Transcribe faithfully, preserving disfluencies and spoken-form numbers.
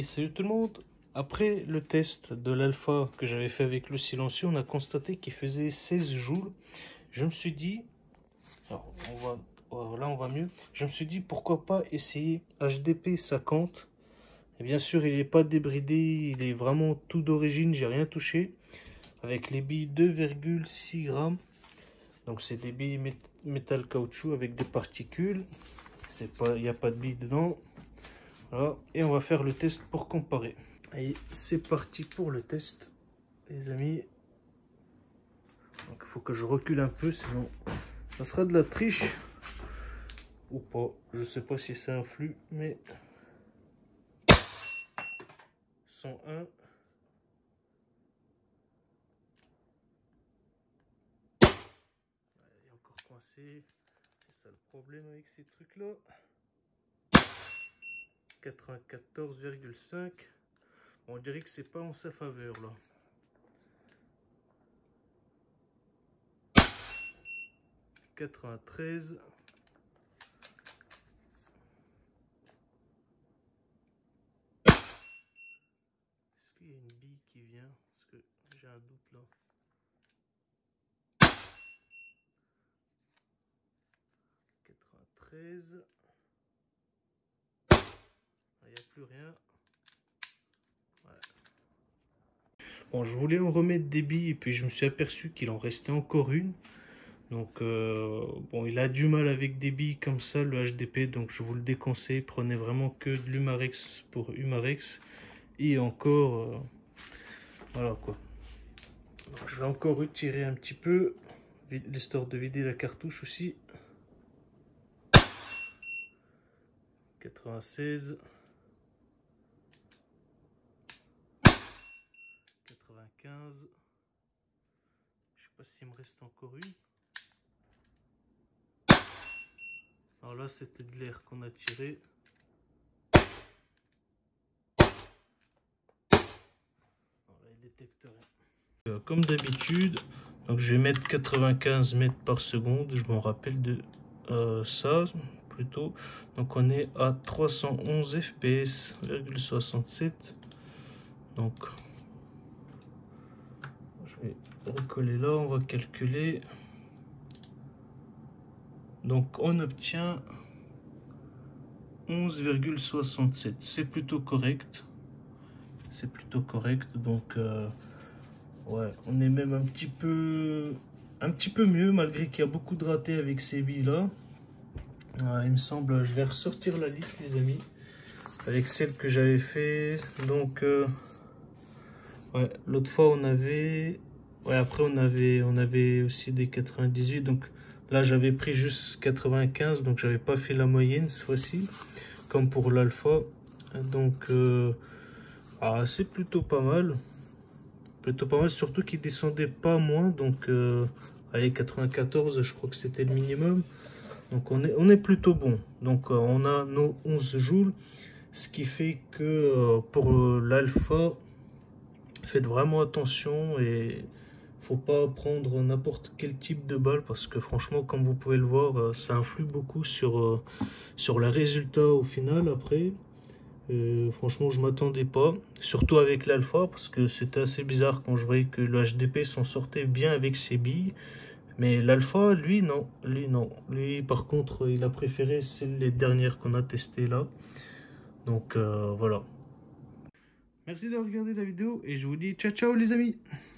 Et salut tout le monde. Après le test de l'alpha que j'avais fait avec le silencieux, on a constaté qu'il faisait seize joules. Je me suis dit, alors on va, alors là on va mieux. Je me suis dit pourquoi pas essayer H D P cinquante. Et bien sûr il n'est pas débridé, il est vraiment tout d'origine, j'ai rien touché. Avec les billes deux virgule six grammes. Donc c'est des billes mét métal caoutchouc avec des particules. C'est pas, il n'y a pas de billes dedans. Voilà. Et on va faire le test pour comparer. Allez, c'est parti pour le test, les amis. Donc il faut que je recule un peu, sinon ça sera de la triche ou pas. Je sais pas si ça influe, mais cent un. Il est encore coincé. C'est ça le problème avec ces trucs là. quatre-vingt-quatorze virgule cinq. On dirait que c'est pas en sa faveur là. quatre-vingt-treize. Est-ce qu'il y a une bille qui vient? Parce que j'ai un doute là. quatre-vingt-treize. Il n'y a plus rien. Ouais. Bon, je voulais en remettre des billes et puis je me suis aperçu qu'il en restait encore une. Donc, euh, bon, il a du mal avec des billes comme ça, le H D P. Donc, je vous le déconseille. Prenez vraiment que de l'Umarex pour Umarex. Et encore, euh, voilà quoi. Donc, je vais encore retirer un petit peu, l'histoire de vider la cartouche aussi. quatre-vingt-seize. quatre-vingt-quinze. Je sais pas s'il me reste encore une. Alors là, c'était de l'air qu'on a tiré. Alors là, il détecte rien. Comme d'habitude, donc je vais mettre quatre-vingt-quinze mètres par seconde. Je m'en rappelle de euh, ça plutôt. Donc on est à trois cent onze F P S, virgule soixante-sept. Donc je vais recoller là, on va calculer. Donc on obtient onze virgule soixante-sept. C'est plutôt correct. C'est plutôt correct. Donc euh, ouais, on est même un petit peu un petit peu mieux malgré qu'il y a beaucoup de ratés avec ces billes là. Ouais, il me semble, je vais ressortir la liste les amis avec celle que j'avais fait. Donc euh, ouais, l'autre fois on avait ouais, après on avait on avait aussi des quatre-vingt-dix-huit. Donc là j'avais pris juste quatre-vingt-quinze, donc j'avais pas fait la moyenne cette fois-ci comme pour l'alpha. Donc euh, ah, c'est plutôt pas mal. Plutôt pas mal, surtout qu'il descendait pas moins. Donc euh, allez, quatre-vingt-quatorze, je crois que c'était le minimum. Donc on est, on est plutôt bon. Donc euh, on a nos onze joules. Ce qui fait que euh, pour euh, l'alpha, faites vraiment attention et faut pas prendre n'importe quel type de balle parce que franchement, comme vous pouvez le voir, euh, ça influe beaucoup sur, euh, sur le résultat au final après. Euh, franchement, je m'attendais pas, surtout avec l'alpha, parce que c'était assez bizarre quand je voyais que le H D P s'en sortait bien avec ses billes. Mais l'alpha, lui, non. Lui, non. Lui, par contre, il a préféré celles les dernières qu'on a testées là. Donc, euh, voilà. Merci d'avoir regardé la vidéo et je vous dis ciao, ciao les amis.